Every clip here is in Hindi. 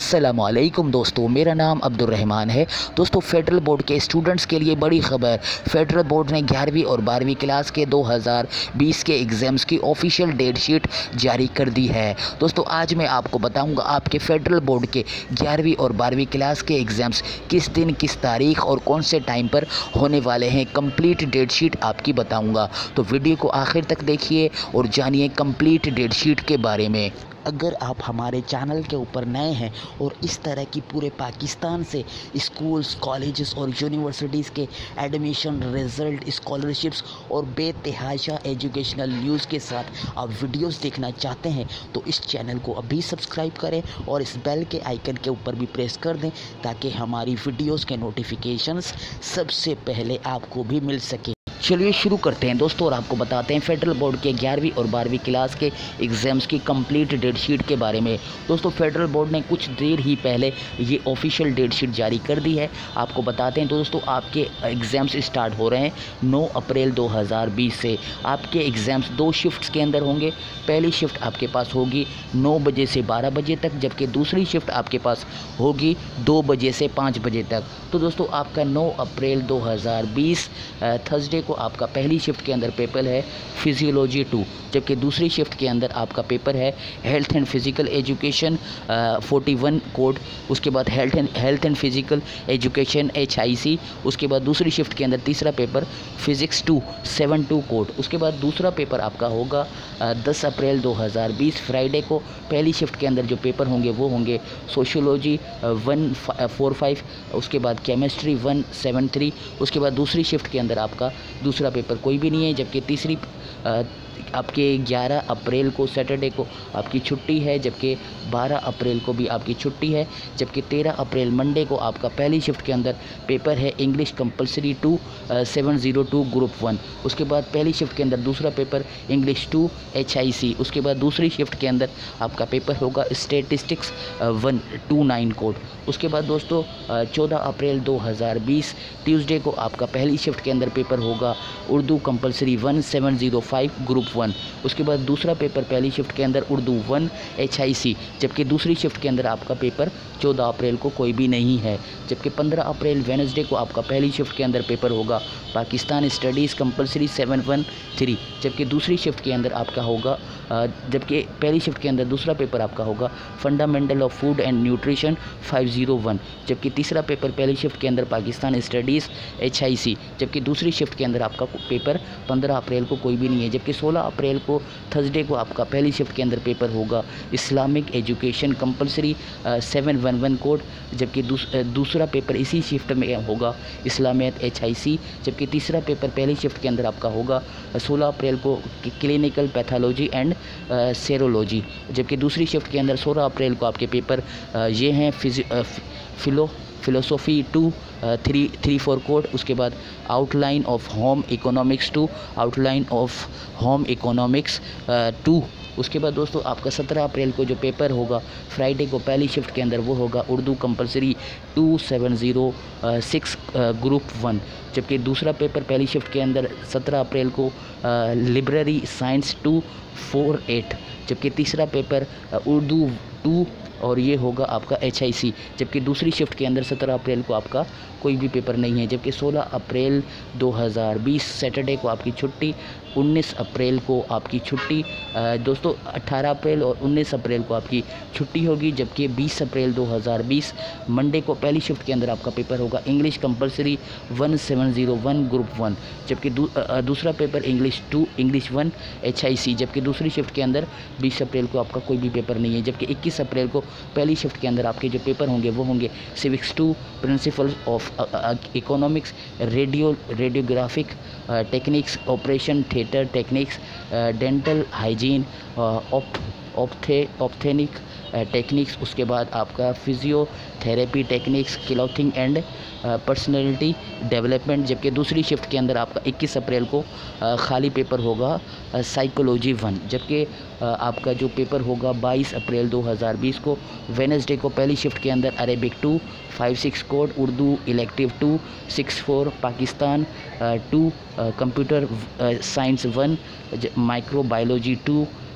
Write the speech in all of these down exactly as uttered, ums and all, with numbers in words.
अस्सलाम-ओ-अलैकुम दोस्तों, मेरा नाम अब्दुर्रहमान है। दोस्तों, फेडरल बोर्ड के स्टूडेंट्स के लिए बड़ी ख़बर। फेडरल बोर्ड ने ग्यारहवीं और बारहवीं क्लास के दो हज़ार बीस के एग्ज़ाम्स की ऑफिशियल डेट शीट जारी कर दी है। दोस्तों, आज मैं आपको बताऊंगा आपके फेडरल बोर्ड के ग्यारहवीं और बारहवीं क्लास के एग्ज़ाम्स किस दिन, किस तारीख और कौन से टाइम पर होने वाले हैं। कंप्लीट डेट शीट आपकी बताऊँगा, तो वीडियो को आखिर तक देखिए और जानिए कंप्लीट डेट शीट के बारे में। अगर आप हमारे चैनल के ऊपर नए हैं और इस तरह की पूरे पाकिस्तान से स्कूल्स, कॉलेजेस और यूनिवर्सिटीज़ के एडमिशन, रिज़ल्ट, स्कॉलरशिप्स और बेतहाशा एजुकेशनल न्यूज़ के साथ आप वीडियोस देखना चाहते हैं तो इस चैनल को अभी सब्सक्राइब करें और इस बेल के आइकन के ऊपर भी प्रेस कर दें ताकि हमारी वीडियोस के नोटिफिकेशंस सबसे पहले आपको भी मिल सके। चलिए शुरू करते हैं दोस्तों और आपको बताते हैं फेडरल बोर्ड के ग्यारहवीं और बारहवीं क्लास के एग्ज़ाम्स की कंप्लीट डेट शीट के बारे में। दोस्तों, फेडरल बोर्ड ने कुछ देर ही पहले ये ऑफिशियल डेट शीट जारी कर दी है। आपको बताते हैं तो दोस्तों, आपके एग्ज़ाम्स स्टार्ट हो रहे हैं नौ अप्रैल दो हज़ार बीस से। आपके एग्ज़ाम्स दो शिफ्ट्स के अंदर होंगे। पहली शिफ्ट आपके पास होगी नौ बजे से बारह बजे तक, जबकि दूसरी शिफ्ट आपके पास होगी दो बजे से पाँच बजे तक। तो दोस्तों, आपका नौ अप्रैल दो हज़ार बीस थर्सडे को आपका पहली शिफ्ट के अंदर पेपर है फिजियोलॉजी टू, जबकि दूसरी शिफ्ट के अंदर आपका पेपर है health and physical education forty one code. उसके बाद health and health and physical education H I C. उसके बाद दूसरी शिफ्ट के अंदर तीसरा paper physics two seven two code. उसके बाद दूसरा पेपर आपका होगा दस अप्रैल दो हज़ार बीस फ्राइडे को। पहली शिफ्ट के अंदर जो पेपर होंगे वो होंगे सोशियोलॉजी वन फोर फाइव, उसके बाद केमिस्ट्री वन सेवन थ्री। उसके बाद दूसरी शिफ्ट के अंदर आपका दूसरा पेपर कोई भी नहीं है, जबकि तीसरी आ, आपके ग्यारह अप्रैल को सैटरडे को आपकी छुट्टी है, जबकि बारह अप्रैल को भी आपकी छुट्टी है। जबकि तेरह अप्रैल मंडे को आपका पहली शिफ्ट के अंदर पेपर है English compulsory two seven zero two group one. उसके बाद पहली शिफ्ट के अंदर दूसरा paper English two H I C. उसके बाद दूसरी शिफ्ट के अंदर आपका पेपर होगा statistics one two nine code. उसके बाद दोस्तों, चौदह अप्रैल दो हज़ार बीस ट्यूसडे को आपका पहली शिफ्ट के अंदर पेपर होगा Urdu compulsory one seven zero five group one. उसके बाद दूसरा पेपर पहली शिफ्ट के अंदर Urdu one H I C, जबकि दूसरी शिफ्ट के अंदर आपका पेपर चौदह अप्रैल को कोई भी नहीं है। जबकि पंद्रह अप्रैल वेडनेसडे को आपका पहली शिफ्ट के अंदर पेपर होगा Pakistan studies compulsory seven one three, जबकि दूसरी शिफ्ट के अंदर आपका होगा जबकि पहली शिफ्ट के अंदर दूसरा पेपर आपका होगा fundamental of food and nutrition five zero one. जबकि तीसरा पेपर पहली शिफ्ट के अंदर Pakistan studies H I C, जबकि दूसरी शिफ्ट के अंदर आपका पेपर पंद्रह अप्रैल को कोई भी नहीं है। जबकि सोलह अप्रैल को थर्सडे को आपका पहली शिफ्ट के अंदर पेपर होगा Islamic education compulsory seven one one code, जबकि दूस, दूसरा पेपर इसी शिफ्ट में होगा इस्लामियत एच आई सी। जबकि तीसरा पेपर पहली शिफ्ट के अंदर आपका होगा सोलह अप्रैल को क्लिनिकल पैथोलॉजी एंड सेरोलॉजी। जबकि दूसरी शिफ्ट के अंदर सोलह अप्रैल को आपके पेपर ये हैं philo philosophy two three three four code. उसके बाद outline of home economics two outline of home economics two. उसके बाद दोस्तों, आपका सत्रह अप्रैल को जो पेपर होगा फ्राइडे को पहली शिफ्ट के अंदर वो होगा Urdu compulsory two seven zero six group one. जबकि दूसरा पेपर पहली शिफ्ट के अंदर सत्रह अप्रैल को library science two four eight. जबकि तीसरा पेपर उर्दू टू और ये होगा आपका एच आई सी। जबकि दूसरी शिफ्ट के अंदर सत्रह अप्रैल को आपका कोई भी पेपर नहीं है। जबकि सोलह अप्रैल दो हज़ार बीस सैटरडे को आपकी छुट्टी, उन्नीस अप्रैल को आपकी छुट्टी दोस्तों, अठारह अप्रैल और उन्नीस अप्रैल को आपकी छुट्टी होगी। जबकि बीस अप्रैल दो हज़ार बीस मंडे को पहली शिफ्ट के अंदर आपका पेपर होगा English compulsory one seven zero one group one. जबकि दू, दूसरा paper English two English one H I C. जबकि दूसरी शिफ्ट के अंदर बीस अप्रैल को आपका कोई भी पेपर नहीं है। जबकि इक्कीस अप्रैल को पहली शिफ्ट के अंदर आपके जो पेपर होंगे वो होंगे civics two principle of economics radio radiographic techniques operation theatre techniques dental hygiene ऑप्थे ऑप्थेनिक टेक्निक्स। उसके बाद आपका physiotherapy techniques clothing and personality development. जबकि दूसरी शिफ्ट के अंदर आपका इक्कीस अप्रैल को खाली पेपर होगा साइकोलॉजी वन। जबकि आपका जो पेपर होगा बाईस अप्रैल दो हज़ार बीस को वेडनेसडे को पहली शिफ्ट के अंदर Arabic two five six code, Urdu elective two six four, Pakistan two, computer science one, microbiology two,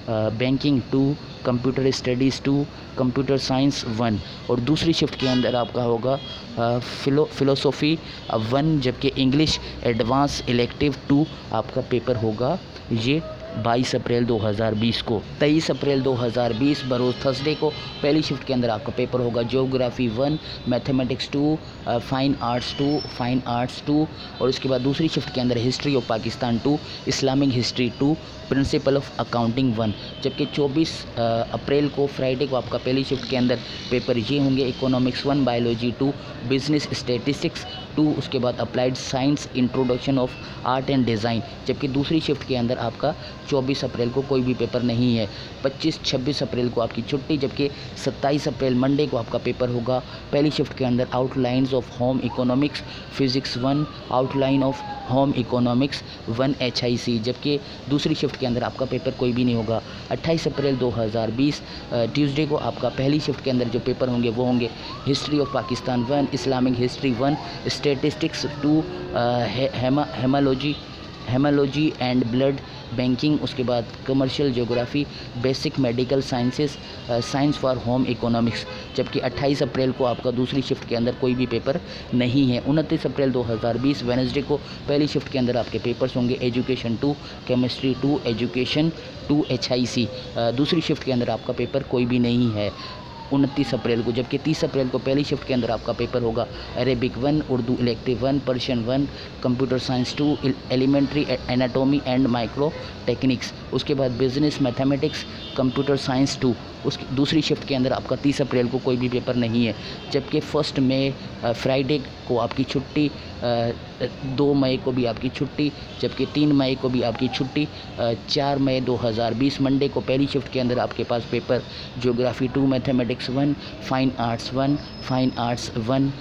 banking two, computer studies two, computer science one. और दूसरी शिफ्ट के अंदर आपका होगा फिलो फिलोसॉफी वन, जबकि इंग्लिश एडवांस इलेक्टिव टू आपका पेपर होगा ये बाईस अप्रैल दो हज़ार बीस को। तेईस अप्रैल दो हज़ार बीस बरोज़ थर्सडे को पहली शिफ्ट के अंदर आपका पेपर होगा geography one, mathematics two, fine arts two, fine arts two. और इसके बाद दूसरी शिफ्ट के अंदर history of Pakistan two, Islamic history two, principle of accounting one. जबकि चौबीस अप्रैल को फ्राइडे को आपका पहली शिफ्ट के अंदर पेपर ये होंगे economics one, biology two, business statistics two, उसके बाद applied science, introduction of art and design. जबकि दूसरी शिफ्ट के अंदर आपका चौबीस अप्रैल को कोई भी पेपर नहीं है। पच्चीस छब्बीस अप्रैल को आपकी छुट्टी, जबकि सत्ताईस अप्रैल मंडे को आपका पेपर होगा पहली शिफ्ट के अंदर outlines of home economics physics one, outline of home economics one H I C. जबकि दूसरी शिफ्ट के अंदर आपका पेपर कोई भी नहीं होगा। अट्ठाईस अप्रैल दो हज़ार बीस ट्यूसडे को आपका पहली शिफ्ट के अंदर जो पेपर होंगे वो होंगे history of Pakistan one, Islamic history one, statistics two, hema hematology hematology and blood banking, उसके बाद commercial geography, basic medical sciences, science for home economics. जबकि अट्ठाईस अप्रैल को आपका दूसरी शिफ्ट के अंदर कोई भी पेपर नहीं है। उनतीस अप्रैल दो हज़ार बीस वेडनेसडे को पहली शिफ्ट के अंदर आपके पेपर्स होंगे education two, chemistry two, education two H I C. दूसरी शिफ्ट के अंदर आपका पेपर कोई भी नहीं है उनतीस अप्रैल को। जबकि तीस अप्रैल को पहली शिफ्ट के अंदर आपका पेपर होगा Arabic one, Urdu elective one, Persian one, computer science two, elementary anatomy and micro techniques. उसके बाद business mathematics, computer science two. उसकी दूसरी शिफ्ट के अंदर आपका तीस अप्रैल को कोई भी पेपर नहीं है। जबकि फर्स्ट मई फ्राइडे को आपकी छुट्टी, दो मई को भी आपकी छुट्टी, जबकि तीन मई को भी आपकी छुट्टी। चार मई दो हज़ार बीस मंडे को पहली शिफ्ट के अंदर आपके पास paper geography two, mathematics one, fine arts one, fine arts one,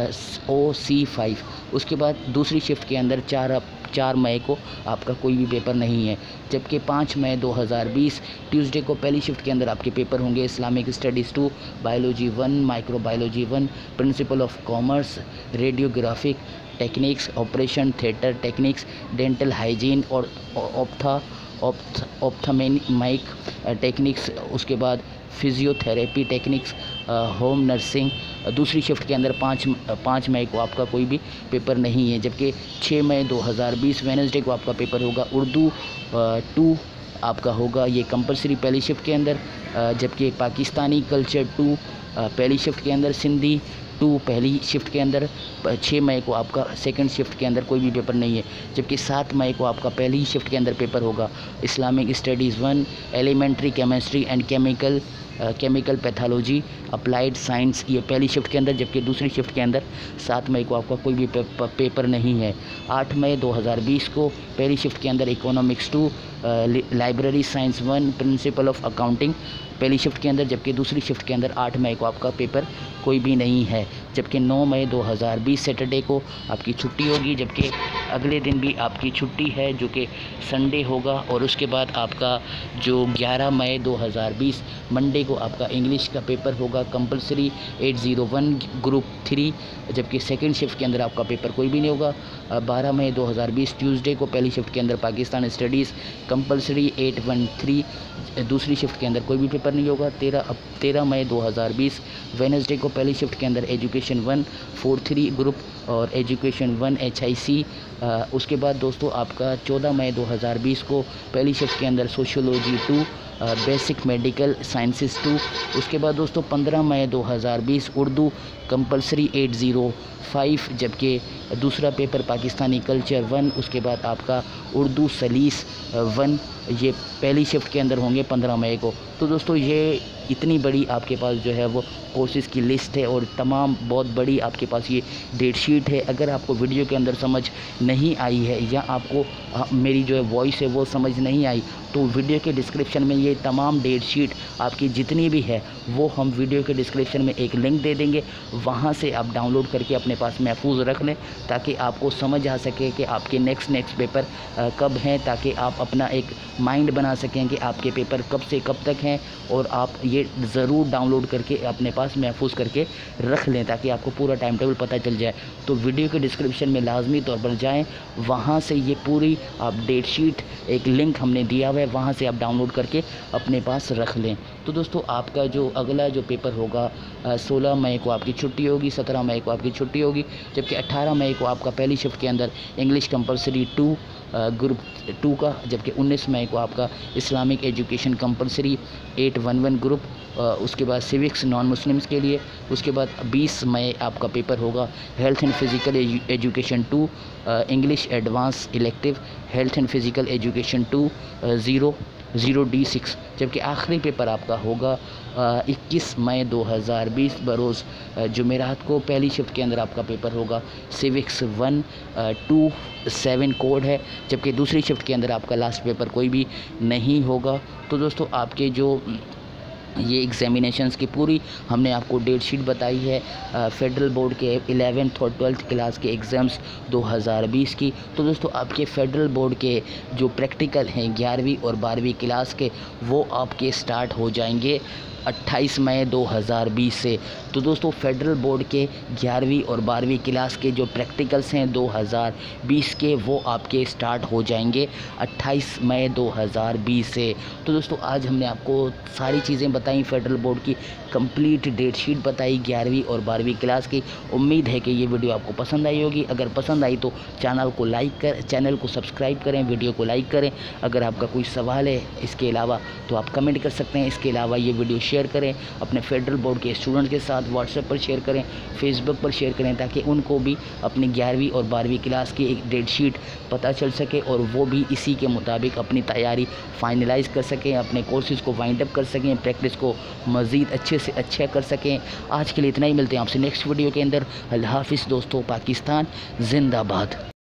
O C five. उसके बाद दूसरी शिफ्ट के अंदर चार चार मई को आपका कोई भी पेपर नहीं है। जबकि पाँच मई दो हज़ार बीस ट्यूसडे को पहली शिफ्ट के अंदर आपके पेपर होंगे Islamic studies two, biology one, microbiology one, principle of commerce, radiographic techniques, operation theatre techniques, dental hygiene और ऑप्था ऑप्थमेनिक टेक्निक्स। उसके बाद फिजियोथेरेपी टेक्निक्स, होम नर्सिंग। दूसरी शिफ्ट के अंदर पाँच पाँच मई को आपका कोई भी पेपर नहीं है। जबकि छः मई दो हज़ार बीस वेडनेसडे को आपका पेपर होगा उर्दू टू आपका होगा ये कंपलसरी पहली शिफ्ट के अंदर। जबकि पाकिस्तानी कल्चर टू पहली शिफ्ट के अंदर, सिंधी टू पहली शिफ्ट के अंदर। छः मई को आपका सेकंड शिफ्ट के अंदर कोई भी पेपर नहीं है। जबकि सात मई को आपका पहली शिफ्ट के अंदर पेपर होगा Islamic studies one, elementary chemistry and chemical chemical pathology, applied science, ये पहली शिफ्ट के अंदर। जबकि दूसरी शिफ्ट के अंदर सात मई को आपका कोई भी पे, पे, पेपर नहीं है। आठ मई दो हज़ार बीस को पहली शिफ्ट के अंदर economics two, library science one, principle of accounting पहली शिफ्ट के अंदर। जबकि दूसरी शिफ्ट के अंदर आठ मई को आपका पेपर कोई भी नहीं है। जबकि नौ मई दो हज़ार बीस सैटरडे को आपकी छुट्टी होगी। जबकि अगले दिन भी आपकी छुट्टी है जो कि संडे होगा। और उसके बाद आपका जो ग्यारह मई दो हज़ार बीस मंडे को आपका इंग्लिश का पेपर होगा कंपलसरी आठ सौ एक ग्रुप थ्री। जबकि सेकंड शिफ्ट के अंदर आपका पेपर कोई भी नहीं होगा। बारह मई दो हज़ार बीस ट्यूसडे को पहली शिफ्ट के अंदर पाकिस्तान स्टडीज़ कंपलसरी आठ सौ तेरह। दूसरी शिफ्ट के अंदर कोई भी पेपर नहीं होगा। तेरह तेरह मई दो हज़ार बीस वेडनेसडे को पहली शिफ्ट के अंदर education one four three group और education one H I C. उसके बाद दोस्तों आपका चौदह मई दो हज़ार बीस को पहली शिफ्ट के अंदर sociology two, basic medical sciences two. उसके बाद दोस्तों पंद्रह मई दो हज़ार बीस उर्दू कंपलसरी आठ सौ पाँच। जबकि दूसरा पेपर पाकिस्तानी कल्चर वन। उसके बाद आपका उर्दू सलीस वन, ये पहली शिफ्ट के अंदर होंगे पंद्रह मई को। तो दोस्तों ये इतनी बड़ी आपके पास जो है वो कोर्सेज़ की लिस्ट है और तमाम बहुत बड़ी आपके पास ये डेट शीट है। अगर आपको वीडियो के अंदर समझ नहीं आई है या आपको आ, मेरी जो है वॉइस है वो समझ नहीं आई तो वीडियो के डिस्क्रिप्शन में ये तमाम डेट शीट आपकी जितनी भी है वो हम वीडियो के डिस्क्रिप्शन में एक लिंक दे देंगे। वहाँ से आप डाउनलोड करके अपने पास महफूज रख लें ताकि आपको समझ आ सके कि आपके नेक्स्ट नेक्स्ट पेपर आ, कब हैं, ताकि आप अपना एक माइंड बना सकें कि आपके पेपर कब से कब तक हैं, और आप ये ज़रूर डाउनलोड करके अपने पास महफूज करके रख लें ताकि आपको पूरा टाइम टेबल पता चल जाए। तो वीडियो के डिस्क्रिप्शन में लाजमी तौर पर जाएं, वहाँ से ये पूरी आप डेट शीट एक लिंक हमने दिया हुआ है, वहाँ से आप डाउनलोड करके अपने पास रख लें। तो दोस्तों आपका जो अगला जो पेपर होगा सोलह मई को आपकी छुट्टी होगी, सत्रह मई को आपकी छुट्टी होगी, जबकि अठारह मई को आपका पहली शिफ्ट के अंदर English compulsory two group two का, जबकि उन्नीस मई को आपका Islamic education compulsory eight one one group, उसके बाद सिविक्स नॉन मुस्लिम्स के लिए, उसके बाद बीस मई आपका पेपर होगा health and physical education two English advance elective health and physical education two zero zero D six, जबकि आखिरी पेपर आपका होगा इक्कीस मई दो हज़ार बीस बरोज़ जुमेरात को। पहली शिफ्ट के अंदर आपका पेपर होगा civics one two seven code है, जबकि दूसरी शिफ्ट के अंदर आपका लास्ट पेपर कोई भी नहीं होगा। तो दोस्तों आपके जो ये एग्ज़ामिनेशंस की पूरी हमने आपको डेट शीट बताई है फेडरल बोर्ड के इलेवेंथ और ट्वेल्थ क्लास के एग्ज़ाम्स दो हज़ार बीस की। तो दोस्तों आपके फेडरल बोर्ड के जो प्रैक्टिकल हैं ग्यारहवीं और बारहवीं क्लास के, वो आपके स्टार्ट हो जाएंगे अट्ठाईस मई दो हज़ार बीस से। तो दोस्तों फेडरल बोर्ड के ग्यारहवीं और बारहवीं क्लास के जो प्रैक्टिकल्स हैं दो हज़ार बीस के, वो आपके स्टार्ट हो जाएंगे अट्ठाईस मई दो हज़ार बीस से। तो दोस्तों आज हमने आपको सारी चीज़ें बताई, फेडरल बोर्ड की कंप्लीट डेट शीट बताई ग्यारहवीं और बारहवीं क्लास की। उम्मीद है कि ये वीडियो आपको पसंद आई होगी। अगर पसंद आई तो चैनल को लाइक कर चैनल को सब्सक्राइब करें, वीडियो को लाइक करें। अगर आपका कोई सवाल है इसके अलावा तो आप कमेंट कर सकते हैं। इसके अलावा ये वीडियो शेयर करें अपने फेडरल बोर्ड के स्टूडेंट्स के साथ, व्हाट्सएप पर शेयर करें, फेसबुक पर शेयर करें, ताकि उनको भी अपनी ग्यारहवीं और बारहवीं क्लास की एक डेट शीट पता चल सके और वो भी इसी के मुताबिक अपनी तैयारी फाइनलाइज कर सकें, अपने कोर्सेज़ को वाइंड अप कर सकें, प्रैक्टिस को मज़ीद अच्छे से अच्छा कर सकें। आज के लिए इतना ही, मिलते हैं आपसे नेक्स्ट वीडियो के अंदर। अल्लाह हाफ़िज़ दोस्तों, पाकिस्तान जिंदाबाद।